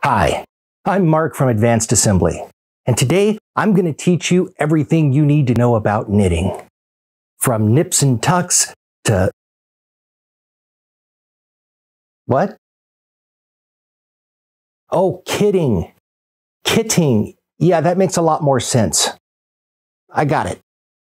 Hi, I'm Mark from Advanced Assembly, and today I'm going to teach you everything you need to know about knitting. From nips and tucks to... What? Oh, kitting. Kitting. Yeah, that makes a lot more sense. I got it.